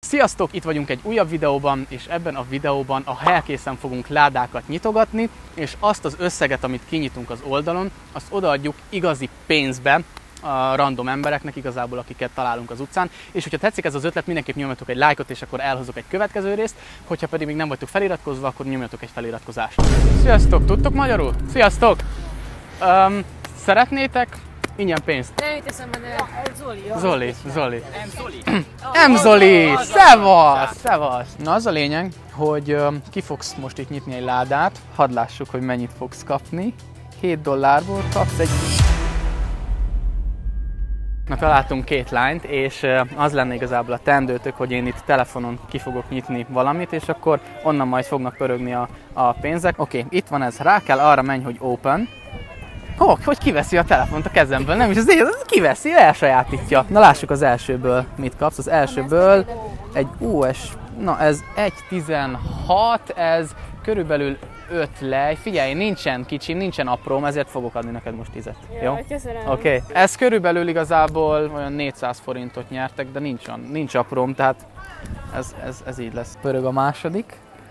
Sziasztok! Itt vagyunk egy újabb videóban, és ebben a videóban a helykészen fogunk ládákat nyitogatni, és azt az összeget, amit kinyitunk az oldalon, azt odaadjuk igazi pénzbe a random embereknek, igazából akiket találunk az utcán. És hogyha tetszik ez az ötlet, mindenképp nyomjatok egy lájkot, és akkor elhozok egy következő részt. Hogyha pedig még nem vagytok feliratkozva, akkor nyomjatok egy feliratkozást. Sziasztok! Tudtok magyarul? Sziasztok! Szeretnétek ingyen pénzt? Nem jut eszembe, de Zoli. Zoli! Szevasz! Na az a lényeg, hogy ki fogsz most itt nyitni egy ládát, hadd lássuk, hogy mennyit fogsz kapni. $7 kapsz egy... Na, találtunk két lányt, és az lenne igazából a teendőtök, hogy én itt telefonon ki fogok nyitni valamit, és akkor onnan majd fognak pörögni a pénzek. Oké, itt van ez, rá kell arra menj, hogy open. Hogy kiveszi a telefont a kezemből, nem is az kiveszi, elsajátítja. Na lássuk az elsőből mit kapsz. Az elsőből egy na ez 1.16, ez körülbelül 5 lej. Figyelj, nincsen kicsim, nincsen apróm, ezért fogok adni neked most 10-et. Jó? Köszönöm. Oké. Ez körülbelül igazából olyan 400 forintot nyertek, de nincs apróm, tehát ez így lesz. Pörög a második.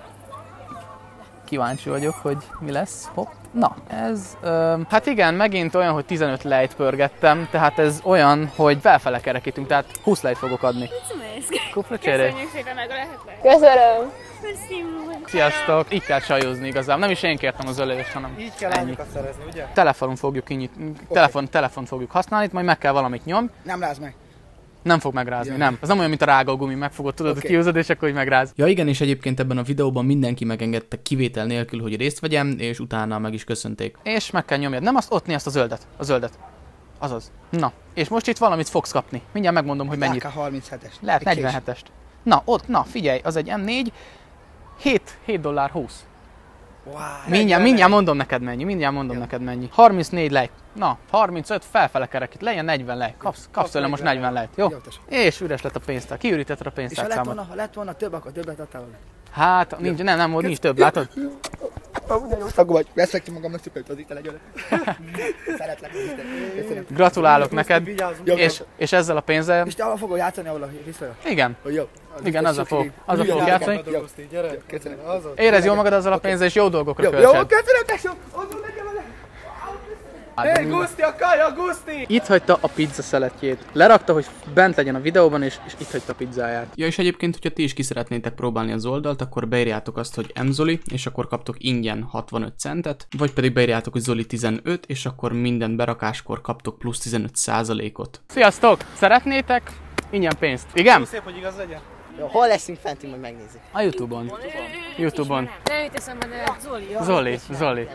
Kíváncsi vagyok, hogy mi lesz. Hopp. Na, ez... hát igen, megint olyan, hogy 15 lejt pörgettem, tehát ez olyan, hogy felfele kerekítünk, tehát 20 lejt fogok adni. Kupra csere. Köszönjük szépen meg a lehetőséget. Köszönöm! Sziasztok! Így kell csajozni igazából. Nem is én kértem az ölést, hanem így kell lányokat szerezni, ugye? Telefonon fogjuk kinyitni, telefon fogjuk használni, majd meg kell valamit nyomni. Nem ráz meg. Nem fog megrázni, nem. Az nem olyan, mint a rágógumi, megfogod, tudod, hogy kiúzod, és akkor így megráz. Ja igen, és egyébként ebben a videóban mindenki megengedte kivétel nélkül, hogy részt vegyem, és utána meg is köszönték. És meg kell nyomjad. Nem azt ott azt a zöldet. Azaz. Na, és most itt valamit fogsz kapni. Mindjárt megmondom, hogy mennyit. AK-37-est. Lehet 47-est. Na, ott, na, figyelj, az egy M4. $7.20. Wow, Mindjárt mondom neked mennyi. 34 lej. Na, 35 felfele kerekít, legyen 40 lej. Kapsz tőle most 40 lejt, jó? És üres lett a pénztár. Kiürítetted a pénztárcámat. És ha lett volna több, akkor többet adtál volna. Hát, nincs több, látod? Ugye jó szagú vagy. Veszek ki magamnak szépen, hogy itt legyen. Szeretlek. Gratulálok neked. És ezzel a pénzzel... És te ahol fogod játszani, ahol a vissza? Igen. Jó. Igen, azzal fog játszani. Köszönöm. Érezd jól magad azzal a pénzzel, és jó dolgokra költsed. Jó, köszönöm, tesó! Ozdul legyen vele! Hé, Guszti, a kaja, Guszti! Itt hagyta a pizza szeletjét. Lerakta, hogy bent legyen a videóban, és itt hagyta a pizzáját. Ja, és egyébként, hogyha ti is ki szeretnétek próbálni az oldalt, akkor beírjátok azt, hogy mzoli, és akkor kaptok ingyen 65 centet, vagy pedig beírjátok, hogy Zoli 15, és akkor minden berakáskor kaptok plusz 15%-ot. Sziasztok! Szeretnétek ingyen pénzt? Igen? Szép, hogy igaz legyen. Jó, hol leszünk fent, majd megnézzük. A Youtube-on. Nem jut eszembe, de Zoli.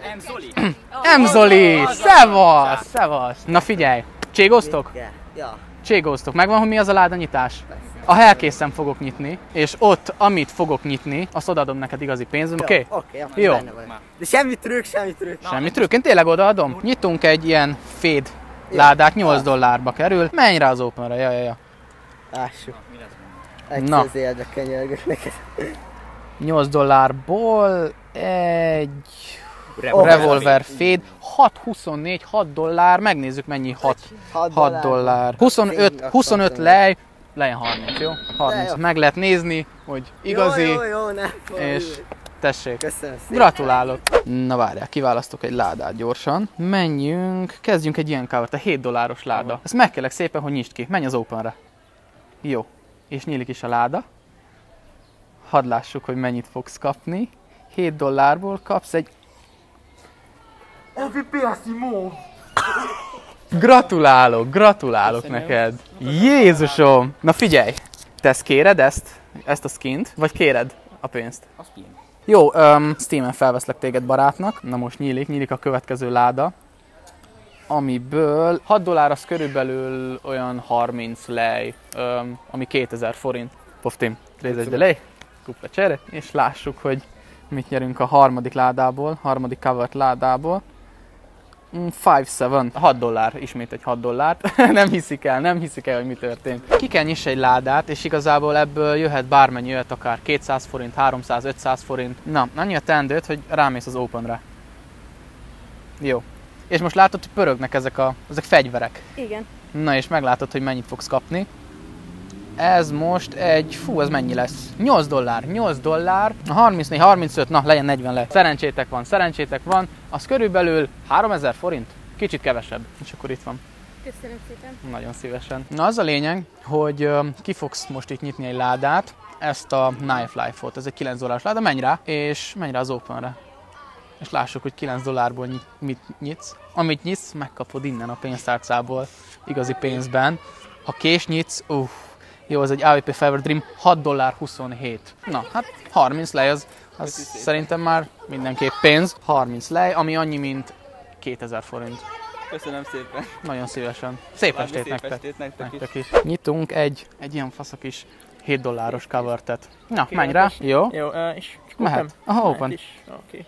Zoli! Szevasz! Na figyelj, cségoztok? Ja. Cségoztok. Megvan, hogy mi az a ládanyitás? A helykészen fogok nyitni, és ott, amit fogok nyitni, azt odaadom neked igazi pénzben, oké? Oké, jó. De semmi trükk. Semmi trükk, én tényleg odaadom. Nyitunk egy ilyen fade ládát, $8 kerül. Menj rá az openre, ja. Lássuk. Na. Egyszer könyörgök neked. $8 egy revolver fade, 6.24, $6, megnézzük mennyi $6. 25 lej, legyen 30, jó? 30. Meg lehet nézni, hogy igazi, Jó, nem és tessék. Köszönöm szépen. Gratulálok! Na várjál, kiválasztok egy ládát gyorsan. Menjünk, kezdjünk egy ilyen kávart, a $7 láda. Ezt meg kellek szépen, hogy nyisd ki. Menj az openre. Jó. És nyílik is a láda. Hadd lássuk, hogy mennyit fogsz kapni. $7 kapsz egy... Gratulálok neked! Jézusom! Na figyelj! Te ezt kéred ezt a skint, vagy kéred a pénzt? Jó, Steamen felveszlek téged barátnak. Na most nyílik a következő láda. Amiből $6 az körülbelül olyan 30 lej, ami 2000 forint. Poftim, rézes de lej, kupla csere, és lássuk, hogy mit nyerünk a harmadik ládából, harmadik covered ládából. 5-7, $6, ismét egy $6. Nem hiszik el, hogy mi történt. Ki kell nyissa egy ládát, és igazából ebből jöhet bármennyi, jöhet akár 200 forint, 300, 500 forint. Na, annyi a teendőt, hogy rámész az openre. Jó. És most látod, hogy pörögnek ezek fegyverek. Igen. Na és meglátod, hogy mennyit fogsz kapni. Ez most egy, ez mennyi lesz? 8 dollár, 8 dollár, 34, 35, na legyen 40 le. Szerencsétek van, az körülbelül 3000 forint, kicsit kevesebb, és akkor itt van. Köszönöm szépen. Nagyon szívesen. Na az a lényeg, hogy ki fogsz most itt nyitni egy ládát, ezt a Knife Life-ot, ez egy 9 dolláros láda, menj rá, és menj rá az Openre. És lássuk, hogy 9 dollárból mit nyitsz. Amit nyitsz, megkapod innen a pénztárcából, igazi pénzben. Ha kés nyitsz, jó, az egy AVP Fever Dream, 6 dollár 27. Na, hát 30 lej, az szerintem már mindenképp pénz. 30 lej, ami annyi, mint 2000 forint. Köszönöm szépen. Nagyon szívesen. Szép estét nektek is. Nyitunk egy ilyen faszak is 7 dolláros covertet. Na, menj rá. Jó? Jó, és mehet. Aha, open. Oké.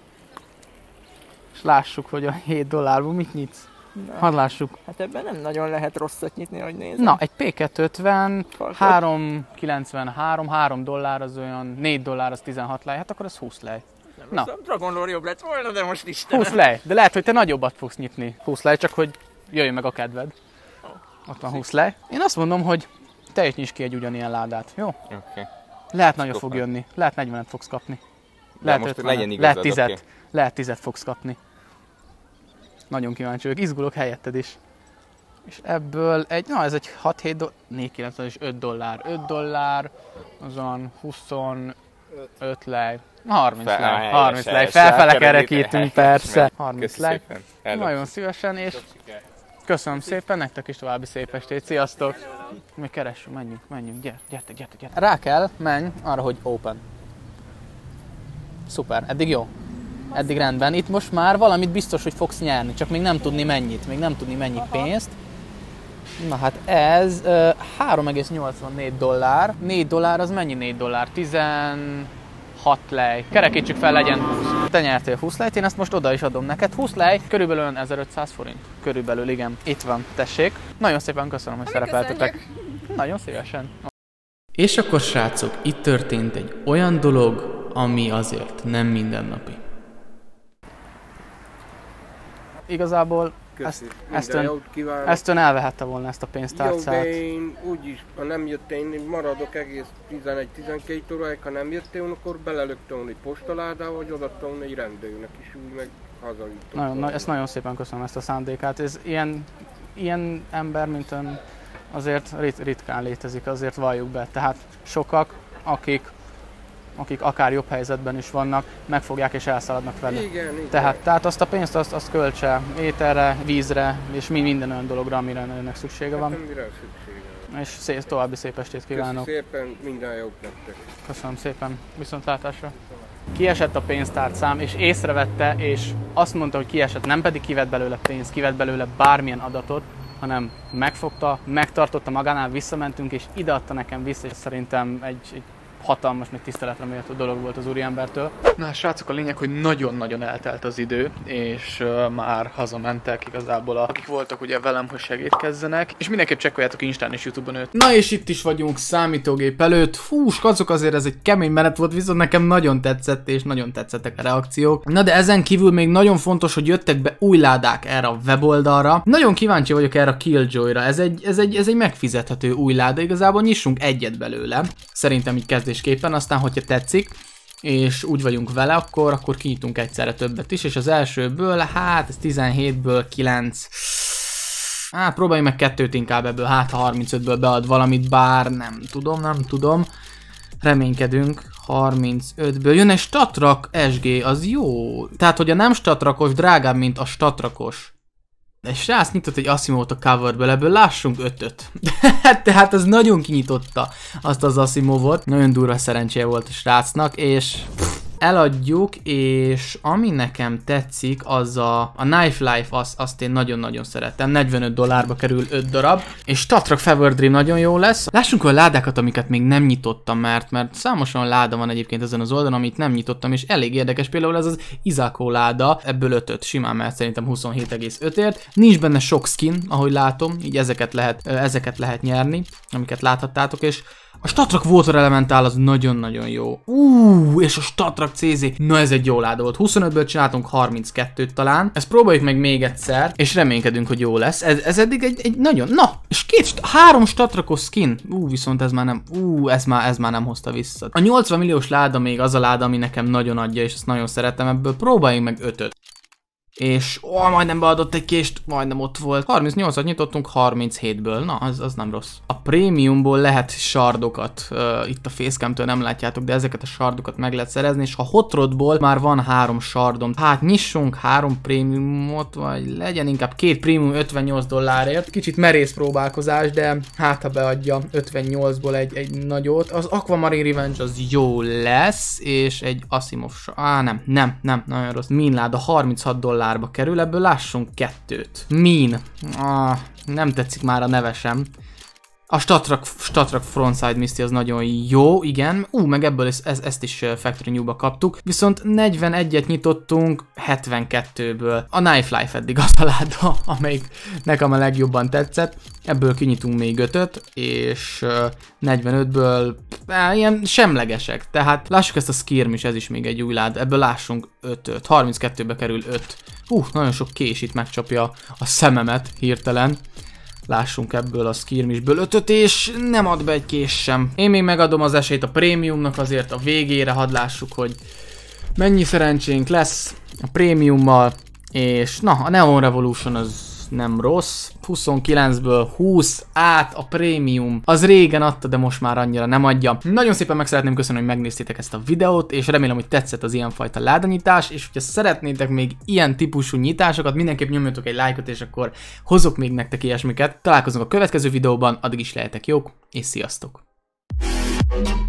És lássuk, hogy a 7 dollárból mit nyitsz. Hadd lássuk. Hát ebben nem nagyon lehet rosszat nyitni, hogy nézem. Na, egy P250, 3,93, 3 dollár az olyan, 4 dollár az 16 lej, hát akkor az 20 lej. Na. Dragon Lore jobb lett volna, de most Istenem. 20 lej, de lehet, hogy te nagyobbat fogsz nyitni. 20 lej, csak hogy jöjjön meg a kedved. Ott van 20 lej. Én azt mondom, hogy te is nyisd ki egy ugyanilyen ládát, jó? Oké. Lehet nagyobb fog jönni, lehet 40-et fogsz kapni. Lehet 50-et, lehet 10-et, lehet 10-et fogsz kapni. Nagyon kíváncsi vagyok, izgulok helyetted is. És ebből ez egy 6-7 dollár, 4,90 és 5 dollár. 5 dollár, azon 25 lej. 30 lej, 30 lej, felfele kerekítünk persze. 30 lej. Nagyon szívesen, és köszönöm szépen, nektek is további szép estét, sziasztok! Mi keressünk, menjünk, gyertek. Rá kell, menj arra, hogy open. Szuper, eddig jó. Eddig rendben. Itt most már valamit biztos, hogy fogsz nyerni, csak még nem tudni mennyit, mennyi pénzt. Na hát ez 3,84 dollár. 4 dollár az mennyi 4 dollár? 16 lej. Kerekítsük fel, legyen 20. Te nyertél 20 lejt, én ezt most oda is adom neked. 20 lej, körülbelül 1500 forint. Körülbelül, igen. Itt van, tessék. Nagyon szépen köszönöm, hogy szerepeltetek. Nagyon szívesen. És akkor srácok, itt történt egy olyan dolog, ami azért nem mindennapi. Igazából ezt ön elvehette volna, ezt a pénztárcát. Jó, de én úgyis, ha nem jöttél, én maradok egész 11-12 óráig, ha nem jöttél, akkor belelöktem volna egy postaládába, vagy odaadtam volna egy rendőrnek, és úgy meg hazavittem. Ezt nagyon szépen köszönöm, ezt a szándékát. Ez ilyen ember, mint ön, azért ritkán létezik, azért valljuk be. Tehát sokak, akik akár jobb helyzetben is vannak, megfogják és elszaladnak vele. Igen. Tehát azt a pénzt azt költse ételre, vízre és minden olyan dologra, amire önnek szüksége van. Mire szüksége van. És további szép estét kívánok. Köszönöm szépen, minden jót nektek. Köszönöm szépen, viszontlátásra. Kiesett a pénztárcám, és észrevette, és azt mondta, hogy kiesett, nem pedig kivett belőle pénzt, kivett belőle bármilyen adatot, hanem megfogta, megtartotta magánál, visszamentünk, és ideadta nekem vissza, és szerintem egy hatalmas, meg tiszteletre méltó dolog volt az úriembertől. Na, srácok, a lényeg, hogy nagyon-nagyon eltelt az idő, és már hazamentek igazából, akik voltak ugye velem, hogy segítkezzenek, és mindenképp csekkoljátok Instán és YouTube-on őt. Na, és itt is vagyunk számítógép előtt. Fú, skacok, azért ez egy kemény menet volt, viszont nekem nagyon tetszett, és nagyon tetszettek a reakciók. Na, de ezen kívül még nagyon fontos, hogy jöttek be új ládák erre a weboldalra. Nagyon kíváncsi vagyok erre a Killjoy-ra. Ez egy megfizethető új láda, igazából nyissunk egyet belőle. Szerintem így kezdésképpen, aztán hogyha tetszik, és úgy vagyunk vele, akkor kinyitunk egyszerre többet is, és az elsőből, hát ez 17-ből 9. Hát próbálj meg 2-t inkább ebből, hát ha 35-ből bead valamit, bár nem tudom. Reménykedünk. 35-ből jön egy statrak SG, az jó. Tehát, hogy a nem statrakos drágább, mint a statrakos. Egy srác nyitott egy Asimovot a coverből, ebből lássunk 5-öt. Tehát az nagyon kinyitotta azt az Asimovot. Nagyon durva szerencséje volt a srácnak, és eladjuk, és ami nekem tetszik, az a Knife Life, azt én nagyon-nagyon szeretem. 45 dollárba kerül 5 darab, és Statrak Fever Dream nagyon jó lesz. Lássunk olyan ládákat, amiket még nem nyitottam, mert számos olyan láda van egyébként ezen az oldalon, amit nem nyitottam, és elég érdekes. Például ez az Izako láda, ebből 5-öt simán, mert szerintem 27,5-ért. Nincs benne sok skin, ahogy látom, így ezeket lehet nyerni, amiket láthattátok, és A Statrak Water Elemental az nagyon-nagyon jó. És a Statrak CZ, na ez egy jó láda volt. 25-ből csináltunk 32-t talán. Ezt próbáljuk meg még egyszer, és reménykedünk, hogy jó lesz. Ez eddig egy nagyon, na, és 3 Statrakos skin. Viszont ez már nem, ez már nem hozta vissza. A 80 milliós láda még az a láda, ami nekem nagyon adja, és ezt nagyon szeretem, ebből próbáljunk meg 5-öt. És majdnem beadott egy kést, majdnem ott volt. 38-at nyitottunk 37-ből, na az nem rossz. A prémiumból lehet sardokat, itt a facecamtől nem látjátok, de ezeket a sardokat meg lehet szerezni, és a hot rodból már van 3 sardom. Hát nyissunk 3 prémiumot, vagy legyen inkább 2 prémium $58. Kicsit merész próbálkozás, de hát ha beadja 58-ból egy nagyot. Az Aquamarine Revenge az jó lesz, és egy Asimov nem, nagyon rossz. Minláda $36 kerül, ebből lássunk 2-t. Nem tetszik már a neve sem. A Statrak Frontside Misty az nagyon jó, igen. Meg ebből ezt is Factory New-ba kaptuk. Viszont 41-et nyitottunk 72-ből. A Knife Life eddig az a láda, amelyik nekem a legjobban tetszett. Ebből kinyitunk még 5-öt, és 45-ből ilyen semlegesek. Tehát lássuk ezt a Skirmish, ez is még egy új láda. Ebből lássunk 5-öt. 32-be kerül 5. Nagyon sok kés itt megcsapja a szememet hirtelen. Lássunk ebből a Skirmishből 5-öt, és nem ad be egy kés sem. Én még megadom az esélyt a prémiumnak azért a végére, hadd lássuk, hogy mennyi szerencsénk lesz a prémiummal. És na, a Neon Revolution az nem rossz. 29-ből 20 át a prémium. Az régen adta, de most már annyira nem adja. Nagyon szépen meg szeretném köszönni, hogy megnéztétek ezt a videót, és remélem, hogy tetszett az ilyenfajta ládanyitás, és hogyha szeretnétek még ilyen típusú nyitásokat, mindenképp nyomjatok egy lájkot, és akkor hozok még nektek ilyesmiket. Találkozunk a következő videóban, addig is lehetek jók, és sziasztok!